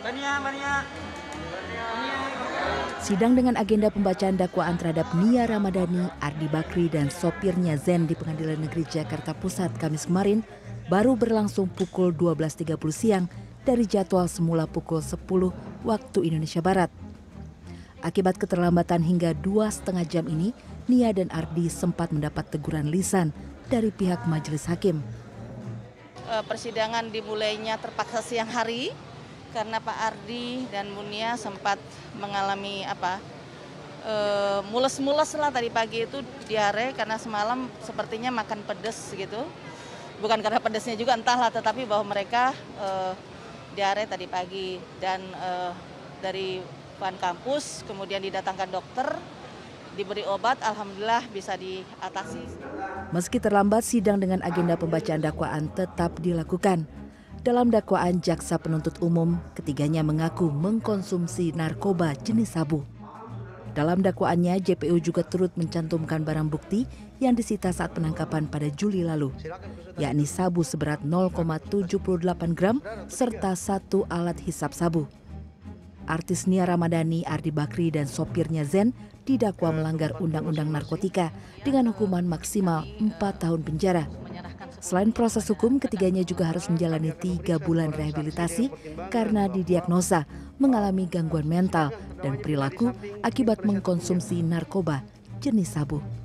Sidang dengan agenda pembacaan dakwaan terhadap Nia Ramadhani, Ardi Bakri, dan sopirnya Zen di Pengadilan Negeri Jakarta Pusat Kamis kemarin baru berlangsung pukul 12.30 siang dari jadwal semula pukul 10 waktu Indonesia Barat. Akibat keterlambatan hingga 2,5 jam ini, Nia dan Ardi sempat mendapat teguran lisan dari pihak majelis hakim. Persidangan dimulainya terpaksa siang hari karena Pak Ardi dan Bu Nia sempat mengalami mules-mules lah tadi pagi itu, diare karena semalam sepertinya makan pedas gitu. Bukan karena pedasnya juga entahlah, tetapi bahwa mereka diare tadi pagi dan dari Van kampus kemudian didatangkan dokter, diberi obat, alhamdulillah bisa diatasi. Meski terlambat, sidang dengan agenda pembacaan dakwaan tetap dilakukan. Dalam dakwaan jaksa penuntut umum, ketiganya mengaku mengkonsumsi narkoba jenis sabu. Dalam dakwaannya, JPU juga turut mencantumkan barang bukti yang disita saat penangkapan pada Juli lalu, yakni sabu seberat 0,78 gram serta 1 alat hisap sabu. Artis Nia Ramadhani, Ardi Bakri, dan sopirnya Zen didakwa melanggar Undang-Undang Narkotika dengan hukuman maksimal 4 tahun penjara. Selain proses hukum, ketiganya juga harus menjalani 3 bulan rehabilitasi karena didiagnosa mengalami gangguan mental dan perilaku akibat mengkonsumsi narkoba jenis sabu.